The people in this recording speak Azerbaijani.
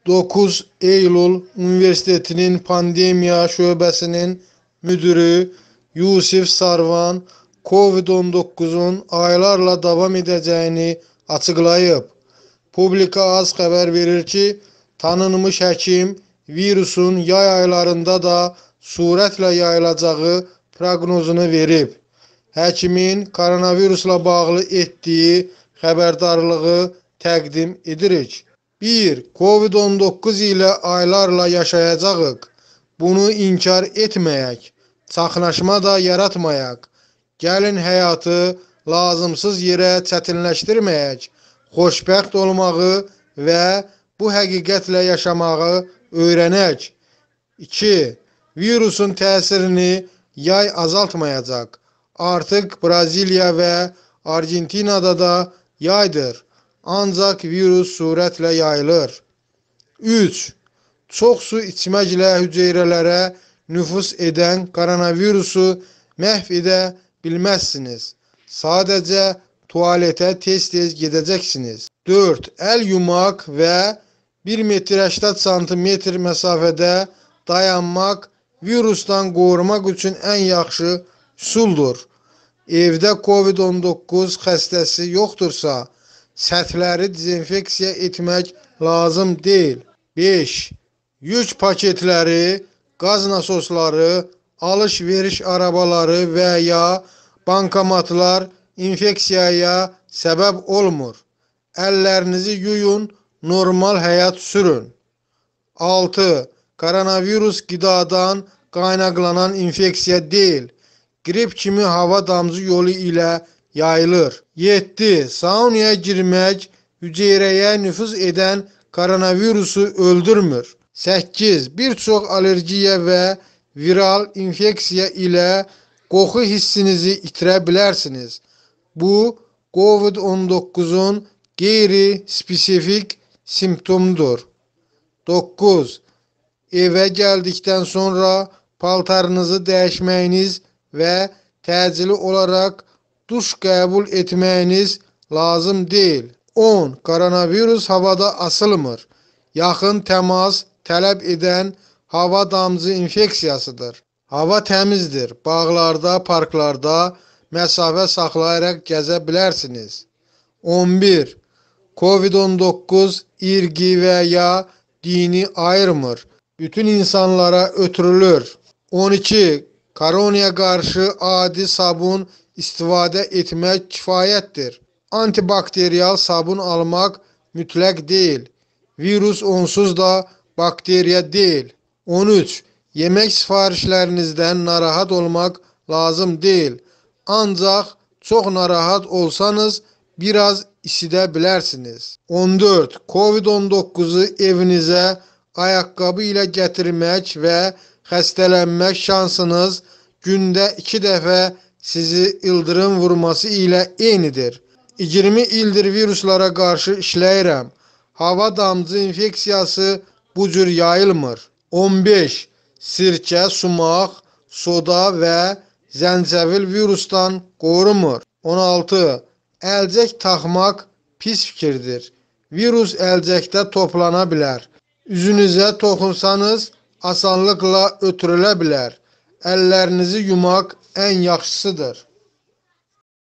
9 Eylül Üniversitetinin Pandemiya Şöbəsinin müdürü Yusif Sarvan COVID-19'un aylarla davam edəcəyini açıqlayıb. Publika az xəbər verir ki, tanınmış həkim virusun yay aylarında da sürətlə yayılacağı proqnozunu verib. Həkimin koronavirusla bağlı etdiyi xəbərdarlığı təqdim edirik. 1. Covid-19 ilə aylarla yaşayacağıq. Bunu inkar etməyək. Çaxnaşma da yaratmayaq. Gəlin həyatı lazımsız yerə çətinləşdirməyək. Xoşbəxt olmağı və bu həqiqətlə yaşamağı öyrənək. 2. Virusun təsirini yay azaltmayacaq. Artıq Braziliya və Argentinada da yaydır. Ancaq virus sürətlə yayılır. 3. Çox su içməklə hüceyrələrə nüfuz edən koronavirusu məhv edə bilməzsiniz. Sadəcə tualetə tez-tez gedəcəksiniz. 4. Əl yumaq və 1,80 m məsafədə dayanmaq virusdan qorumaq üçün ən yaxşı üsuldur. Evdə COVID-19 xəstəsi yoxdursa, səthləri dezinfeksiya etmək lazım deyil. 5. Yük paketləri, qaz nasosları, alış-veriş arabaları və ya bankomatlar infeksiyaya səbəb olmur. Əllərinizi yuyun, normal həyat sürün. 6. Koronavirus qidadan qaynaqlanan infeksiya deyil. Qrip kimi hava damcı yolu ilə yayılır. 7. Saunaya girmək hüceyrəyə nüfuz edən koronavirusu öldürmür. 8. Bir çox allergiya və viral infeksiya ilə qoxu hissinizi itirə bilərsiniz. Bu, COVID-19'un qeyri-spesifik simptomudur. 9. Evə gəldikdən sonra paltarınızı dəyişməyiniz və təcili olaraq duş qəbul etməyiniz lazım deyil. 10. Koronavirus havada asılmır. Yaxın təmas tələb edən hava damcı infeksiyasıdır. Hava təmizdir. Bağlarda, parklarda məsafə saxlayaraq gəzə bilərsiniz. 11. COVID-19 irqi və ya dini ayırmır. Bütün insanlara ötürülür. 12. Koronaya qarşı adi sabun istifadə etmək kifayətdir. Antibakteriyal sabun almaq mütləq deyil. Virus onsuz da bakteriya deyil. 13. Yemək sifarişlərinizdən narahat olmaq lazım deyil. Ancaq çox narahat olsanız biraz isidə bilərsiniz. 14. COVID-19'u evinizə ayaqqabı ilə gətirmək və xəstələnmək şansınız gündə 2 dəfə sizi ildırım vurması ilə eynidir. 20 ildir viruslara qarşı işləyirəm. Hava damcı infeksiyası bu cür yayılmır. 15. Sirkə, sumaq, soda və zəncəvil virusdan qorumur. 16. Əlcək taxmaq pis fikirdir. Virus əlcəkdə toplana bilər. Üzünüzə toxunsanız asanlıqla ötürülə bilər. Əllərinizi yumaq ən yaxşısıdır.